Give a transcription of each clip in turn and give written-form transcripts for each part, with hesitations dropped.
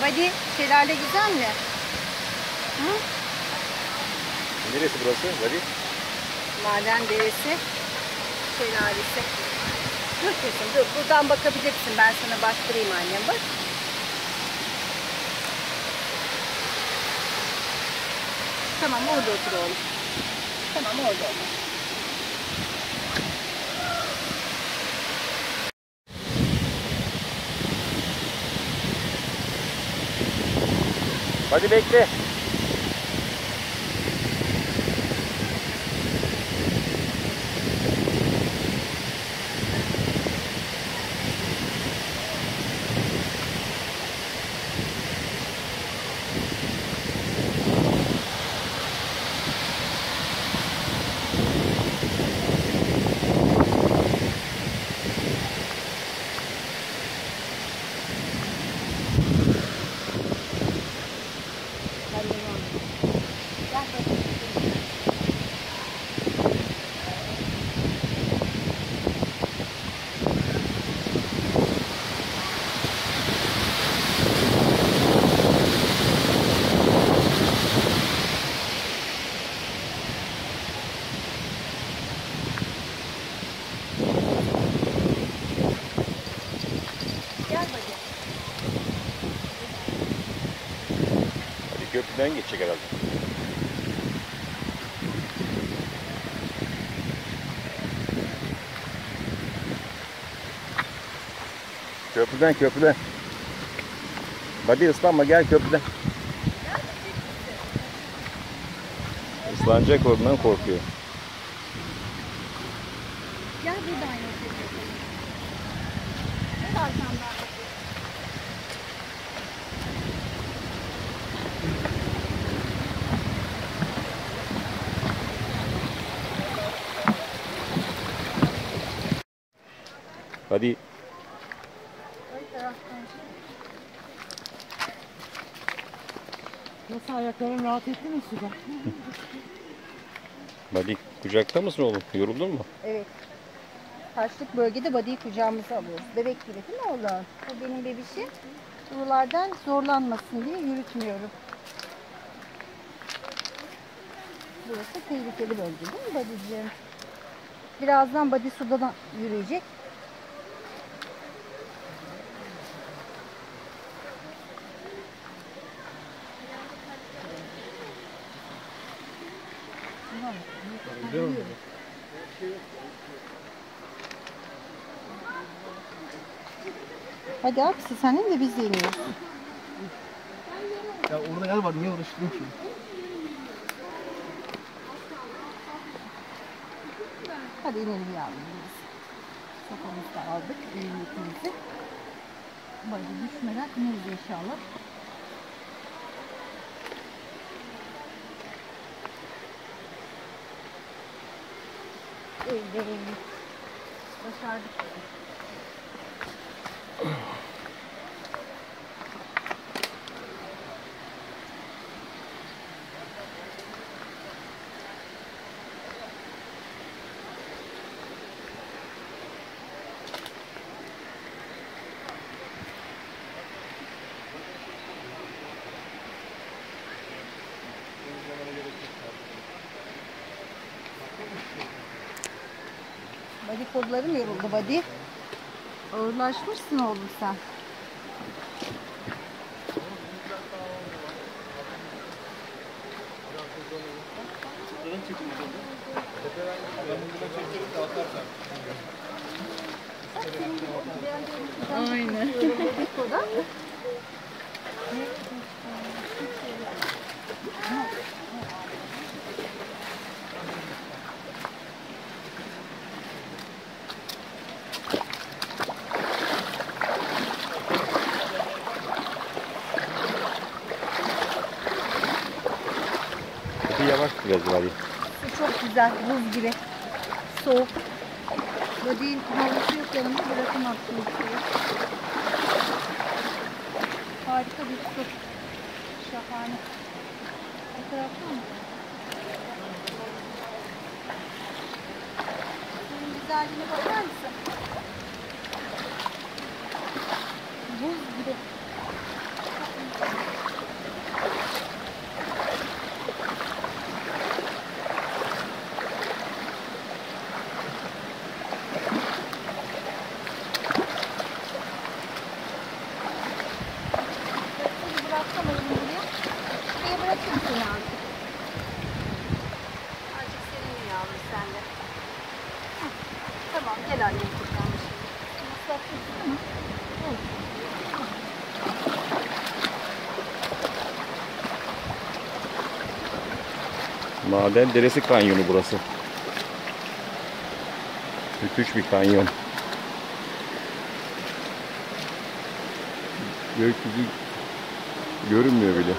Body şelale güzel mi? Hı? Neresi burası? Body? Maden deresi şelalesi. Dur kızım dur. Buradan bakabilirsin. Ben sana bastırayım annem bak. Tamam orada otur oğlum. Tamam orada otur. Hadi bekle. Köprüden geçecek herhalde. Köprüden. Hadi ıslanma gel köprüden. Islanacak oradan korkuyor. Gel buradan yapalım. Gel arkamdan. Hadi. Nasıl ayakların rahat etti mi suda? Hadi kucakta mısın oğlum? Yoruldun mu? Evet. Taşlık bölgede body'yi kucağımıza alıyoruz. Bebek gibi değil mi oğlum? Bu benim bebişim. Buralardan zorlanmasın diye yürütmüyorum. Burası tehlikeli bölge değil mi body'ciğim? Birazdan body suda yürüyecek. Hadi abisi senin de biz de iniyoruz. Ya orada yer var, niye uğraştın ki? Hadi inelim yavrum biz. Sopamızı da aldık, ehliyetimizi. Böyle düşmeden ineriz inşallah. Evet. Başardık. Body kollarım yoruldu body. Ağırlaşmışsın oğlum sen. Aynen. Yavaş biraz hadi. Su çok güzel, buz gibi. Soğuk. Body'nin havlusu yok yanımda, bırakamam şimdi suyu. Harika bir su. Şahane. Bu tarafta mı? Suyun güzelliğine bakar mısın? Buz gibi. Çok güzel. hala geleceklermiş. Islak değil ama. Olur. Maden Deresi Kanyonu burası. Müthiş bir kanyon. Gökyüzü görünmüyor bile.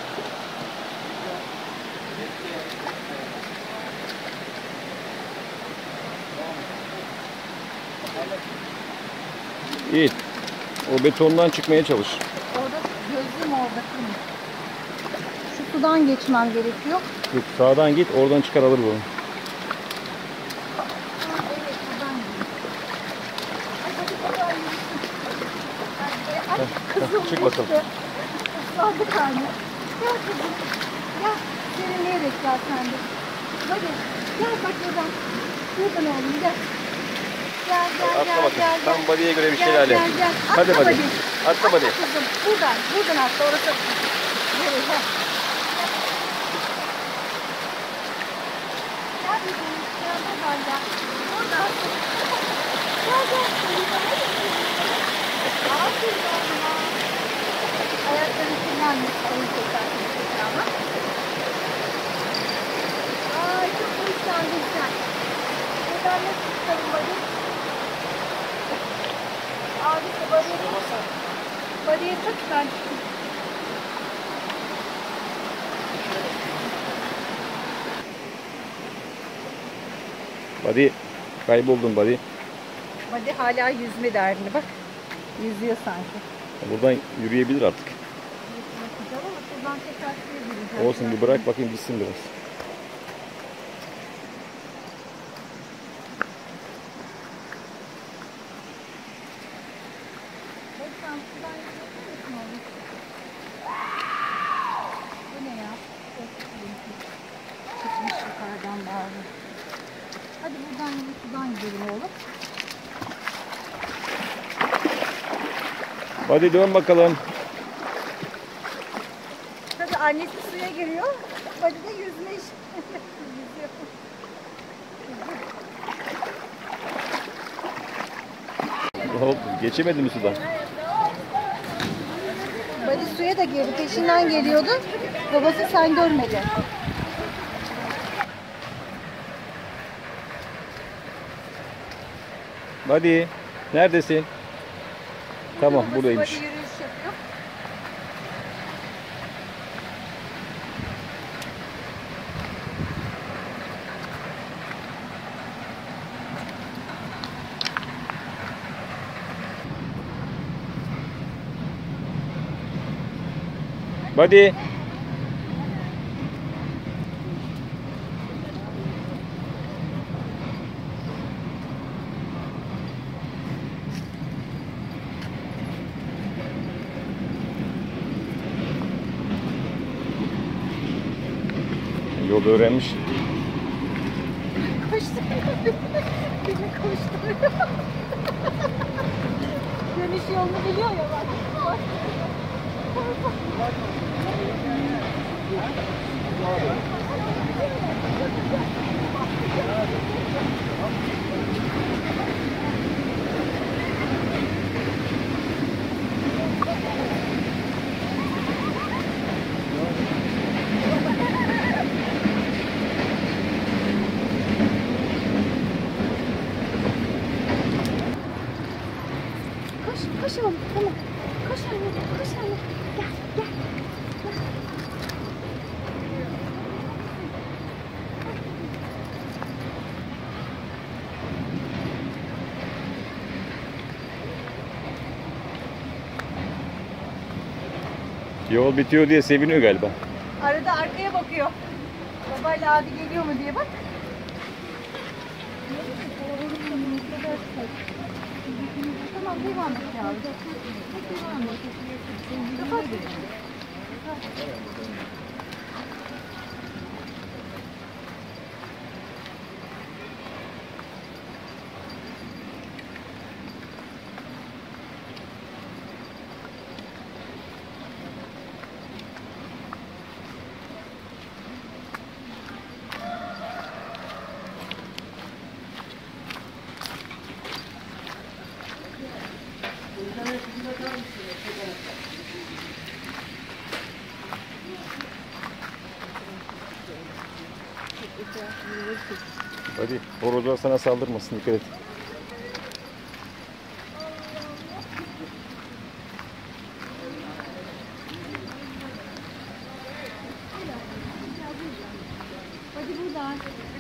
İyi. O betondan çıkmaya çalış. Orada gözlüğüm orada. Şu sudan geçmem gerekiyor. Yok, sağdan git, oradan çıkar alır bunu. Evet, buradan gidiyor. Ay, hadi buradan yürüsün. Ay, kızım çık bakalım. düştü. Islandı karnı. Gel kızım. Gel. Serinleyerek gel sen de. Hadi. Gel bak buradan. Buradan oğlum gel. Gel gel Atla gel bakayım. gel. Tam gel. body'ye göre bir Gel, şelale. gel, gel. Hadi Atla body. body. Atla body. Kızım buradan. Buradan atla. Orası. Nereye? Gel. Gel bizim. Gel buradan gel. Buradan. Gel gel. Aferin oğluma. Ayakların kirlenmiş. Onu tekrar ama. Ay çok hoşlandın sen. Buradan nasıl çıkalım bari? Abisi bariye tut ben çıkayım. Body, kayboldun body. Hadi hala yüzme derdini bak. Yüzüyor sanki. Buradan yürüyebilir artık. Yapacağım ama şuradan tekrar suya gireceğim. Olsun, bir bırak bakayım gitsin biraz. Bak sen sudan yüzüyor musun oğlum? Bu ne ya? Çıkmış yukarıdan bağlı. Hadi buradan yürü sudan gidelim oğlum. Hadi dön bakalım. Tabii annesi suya giriyor. Hadi de yüzme işi. Yüzüyor. Hop, geçemedi mi sudan? Badi suya da girdi. Peşinden geliyordu. Babası sen görmedi. Hadi, neredesin? Tamam, Babası buradaymış. Badi yürüyüş yapıyor. Hadi. Yolu öğrenmiş. Koştu. Beni koşturuyor. Dönüş yolunu biliyor ya bak. Bak. Koş, koş oğlum, tamam. Koş anne, koş anne. Gel, gel. Yol bitiyor diye seviniyor galiba. Arada arkaya bakıyor. Babayla abi geliyor mu diye bak. Tamam devam et yavrum. Devam et. Kapat. Hadi horozlar sana saldırmasın, dikkat et. Hadi buradan.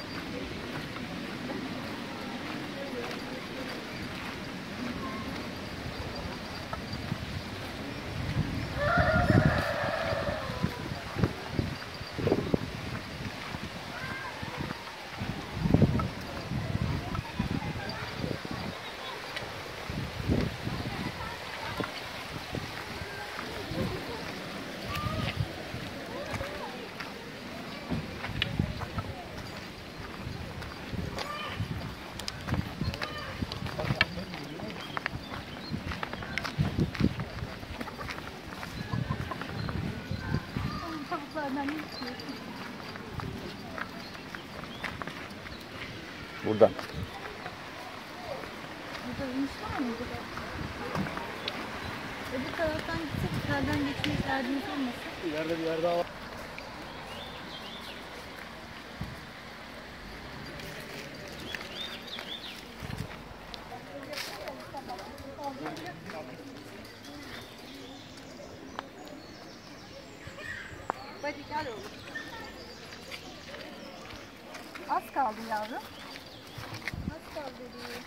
Tavuklardan ne istiyorsun? Buradan. Burada iniş var mı? Bu taraftan gitsek yukarıdan geçmek derdimiz olmasın. İleride bir yer daha var. Hadi gel oğlum. Az kaldı yavrum. Az kaldı diye.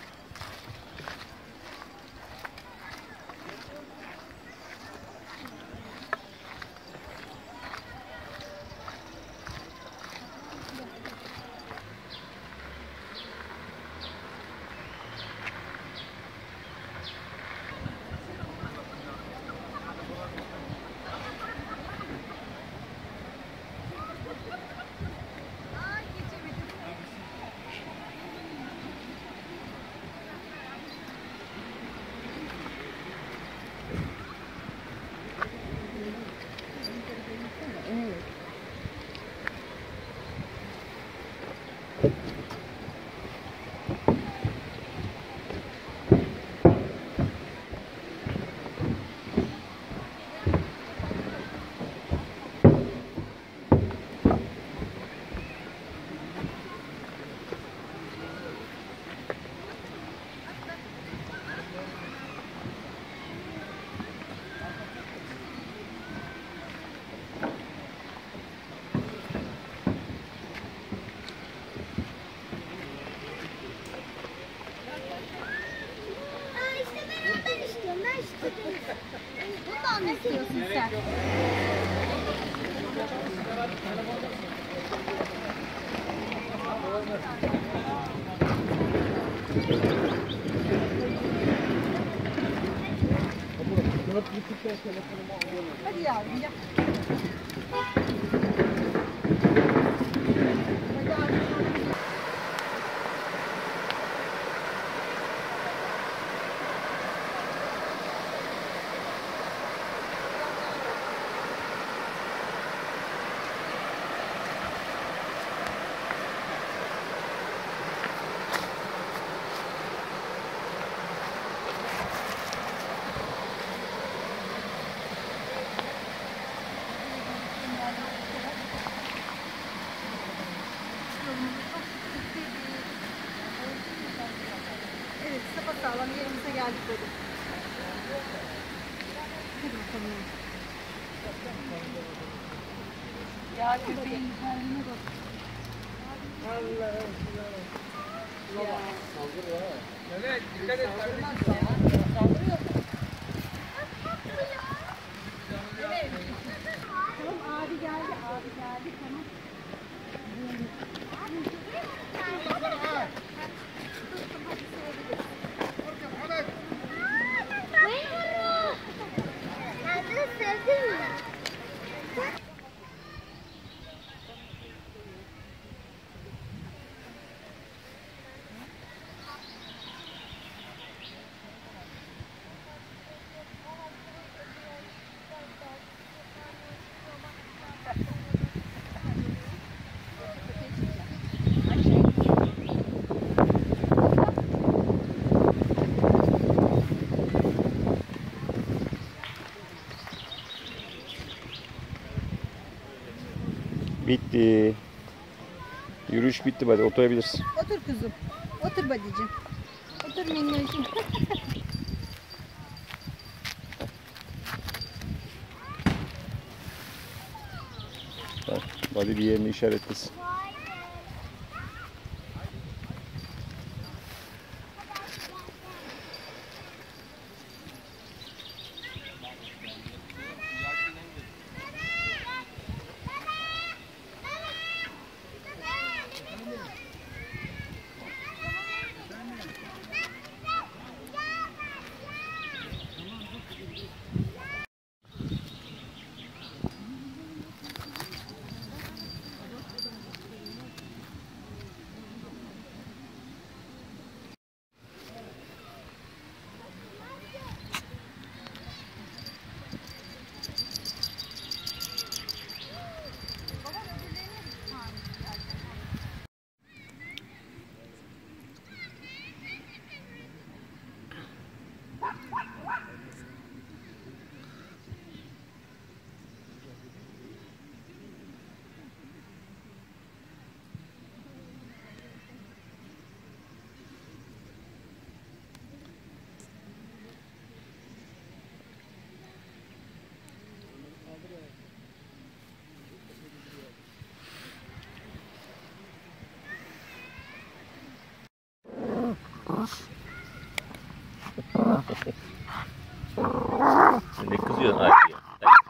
Bundan mı istiyorsun sen? Hadi yavrum gel. Hadi abi. Evet, sapasağlam yerimize geldik böyle. Hadi bakalım. Ya köpeğin güzelliğine bak. Evet, dikkat et. Tamam abi geldi, abi geldi. Tamam. Sevdin mi? İş bitti hadi oturabilirsin. Otur kızım. Otur badicim. Otur minnoşum. Hadi bir yerini işaretlesin. Ne kızıyorsun abi ya?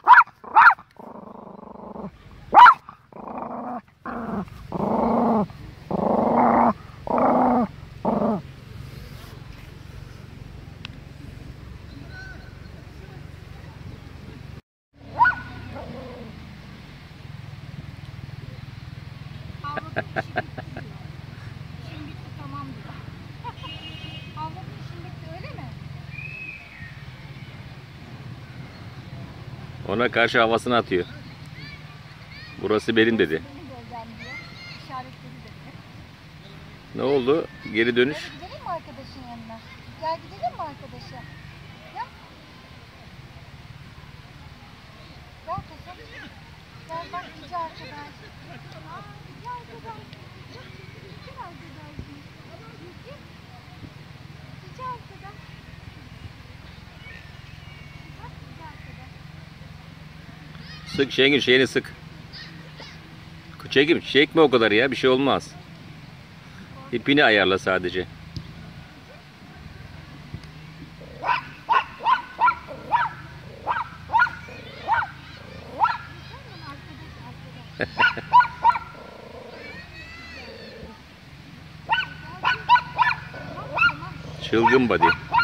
İşim bitti tamam diyor. Avladın işin bitti öyle mi? Ona karşı havasını atıyor. Burası benim dedi. Benim bölgem diyor. İşaretledi dedi. Ne oldu? Geri dönüş. Hadi gidelim mi arkadaşın yanına? Gel gidelim mi arkadaşa? Gel. Gel kızım. Gel bak cici arkadaş. Aa, cici arkadaş. Cici arkadaş. Cici. Cici arkadaş. Bak cici arkadaş. Sık Şengül şeyini sık. Çekme o kadar ya bir şey olmaz. İpini ayarla sadece. Çılgın body.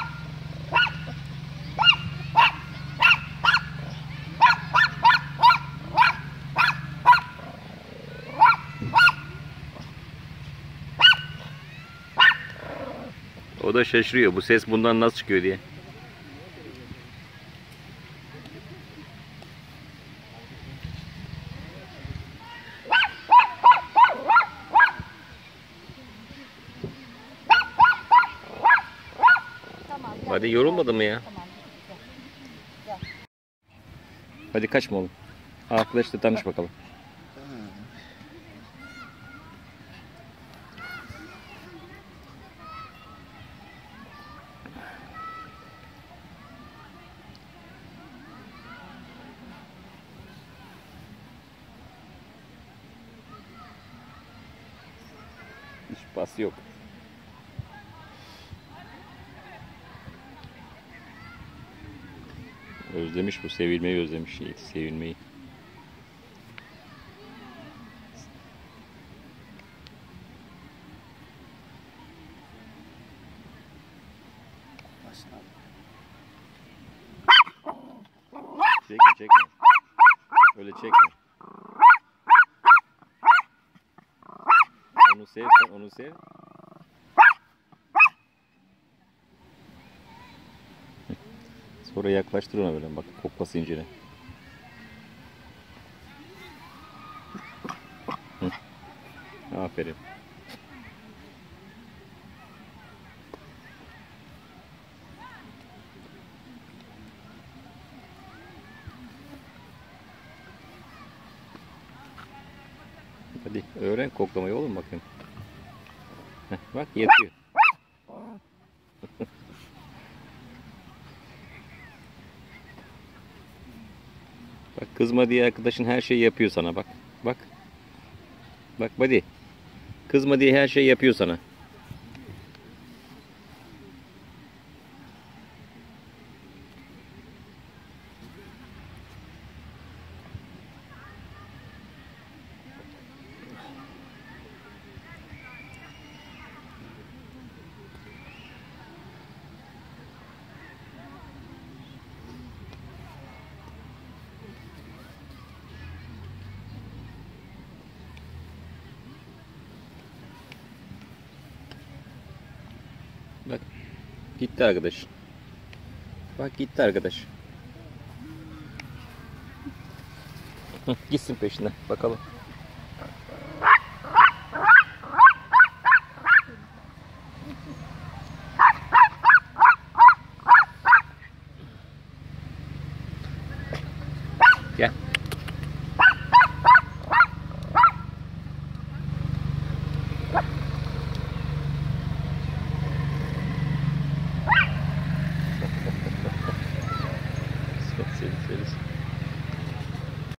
O da şaşırıyor. Bu ses bundan nasıl çıkıyor diye. Tamam. Gel. Hadi yorulmadın mı ya? Tamam. Gel. Hadi kaçma oğlum. Arkadaşla tanış bakalım. Hiç pas yok. Özlemiş bu. Sevilmeyi özlemiş. Sevilmeyi. Çekme. Öyle çekme. Onu sev sen, onu sev. Sonra yaklaştır ona böyle bak koklasın incine. Aferin. Hadi öğren koklamayı oğlum bakayım. Heh, bak yatıyor. Bak kızma diye arkadaşın her şeyi yapıyor sana bak. Bak. Bak buddy. Kızma diye her şeyi yapıyor sana. Bak gitti arkadaş. Bak gitti arkadaş. Hah, gitsin peşinden bakalım.